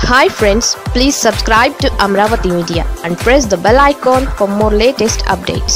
Hi friends, please subscribe to Amaravathi Media and press the bell icon for more latest updates.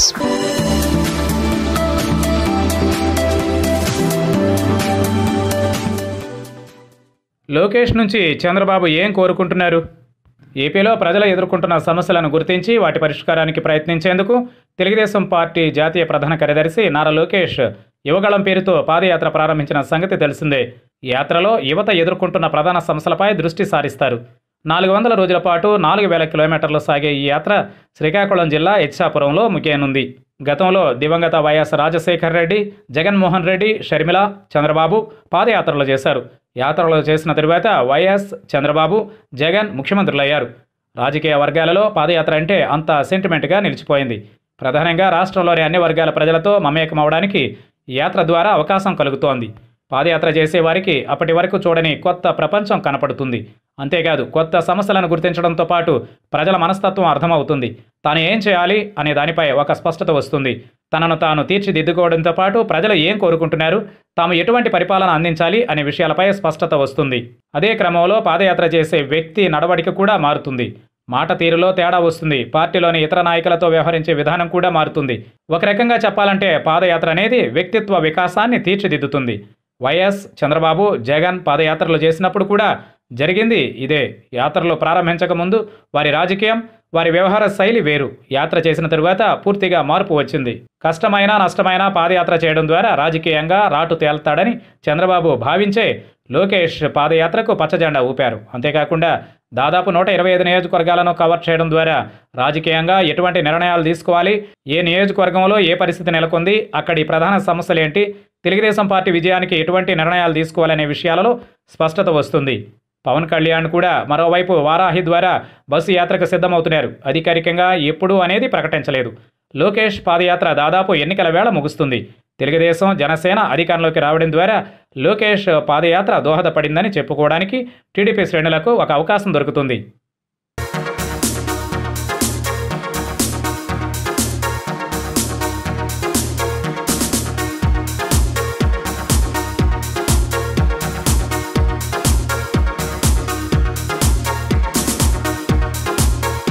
Lokesh నుంచి చంద్రబాబు ఏం కోరుకుంటున్నారు? ఏపీలో ప్రజలు ఎదుర్కొంటున్న సమస్యలను గుర్తించి వాటి పరిష్కారానికి ప్రయత్నించేందుకు తెలుగుదేశం పార్టీ జాతీయ ప్రధాన కార్యదర్శి నారా లోకేష్ యువగళం పేరుతో పాదయాత్ర ప్రారంభించిన సంగతి తెలిసిందే. ఈ యాత్రలో యువత ఎదుర్కొంటున్న ప్రధాన సమస్యలపై దృష్టి సారిస్తారు. 400 రోజుల పాటు 4000 కిలోమీటర్లు సాగే ఈ యాత్ర శ్రీకాకుళం జిల్లా ఇచ్చాపురంలో ముగియనుంది. గతంలో దివంగత వైఎస్ రాజశేఖర్ రెడ్డి, జగన్మోహన్ రెడ్డి, షర్మిల, చంద్రబాబు పాదయాత్రలు చేశారు. యాత్రలు చేసిన తరువాత వైఎస్, చంద్రబాబు, జగన్ ముఖ్యమంత్రులయ్యారు. రాజకీయ వర్గాలలో పాదయాత్ర అంటే అంత సెంటిమెంట్గా నిలిచిపోయింది. ప్రధానంగా రాష్ట్రంలోని అన్ని వర్గాల ప్రజలతో మమేకమవడానికి ఈ యాత్ర ద్వారా అవకాశం కలుగుతోంది. పాదయాత్ర చేసేవారికి అప్పటి వరకు చూడని కొత్త ప్రపంచం కనపడుతుంది. అంతేకాదు, కొత్త సమస్యలను గుర్తించడంతో పాటు ప్రజల మనస్తత్వం అర్థమవుతుంది. తాను ఏం చేయాలి అనే దానిపై ఒక స్పష్టత వస్తుంది. తనను తాను తీర్చిదిద్దుకోవడంతో పాటు ప్రజలు ఏం కోరుకుంటున్నారు, తాము ఎటువంటి పరిపాలన అందించాలి అనే విషయాలపై స్పష్టత వస్తుంది. అదే క్రమంలో పాదయాత్ర చేసే వ్యక్తి నడవడిక కూడా మారుతుంది. మాట తీరులో తేడా వస్తుంది. పార్టీలోని ఇతర నాయకులతో వ్యవహరించే విధానం కూడా మారుతుంది. ఒక రకంగా చెప్పాలంటే పాదయాత్ర అనేది వ్యక్తిత్వ వికాసాన్ని తీర్చిదిద్దుతుంది. వైఎస్, చంద్రబాబు, జగన్ పాదయాత్రలు చేసినప్పుడు కూడా జరిగింది ఇదే. యాత్రలు ప్రారంభించక ముందు వారి రాజకీయం, వారి వ్యవహార శైలి వేరు. యాత్ర చేసిన తరువాత పూర్తిగా మార్పు వచ్చింది. కష్టమైనా నష్టమైనా పాదయాత్ర చేయడం ద్వారా రాజకీయంగా రాటు తేల్తాడని చంద్రబాబు భావించే లోకేష్ పాదయాత్రకు పచ్చజెండా ఊపారు. అంతేకాకుండా దాదాపు 125 నియోజకవర్గాలను కవర్ చేయడం ద్వారా రాజకీయంగా ఎటువంటి నిర్ణయాలు తీసుకోవాలి, ఏ నియోజకవర్గంలో ఏ పరిస్థితి నెలకొంది, అక్కడి ప్రధాన సమస్యలేంటి, తెలుగుదేశం పార్టీ విజయానికి ఎటువంటి నిర్ణయాలు తీసుకోవాలనే విషయాలలో స్పష్టత వస్తుంది. పవన్ కళ్యాణ్ కూడా మరోవైపు వారాహి ద్వారా బస్సు యాత్రకు సిద్ధమవుతున్నారు. అధికారికంగా ఎప్పుడు అనేది ప్రకటించలేదు. లోకేష్ పాదయాత్ర దాదాపు ఎన్నికల వేళ ముగుస్తుంది. తెలుగుదేశం, జనసేన అధికారంలోకి రావడం ద్వారా లోకేష్ పాదయాత్ర దోహదపడిందని చెప్పుకోవడానికి టీడీపీ శ్రేణులకు ఒక అవకాశం దొరుకుతుంది.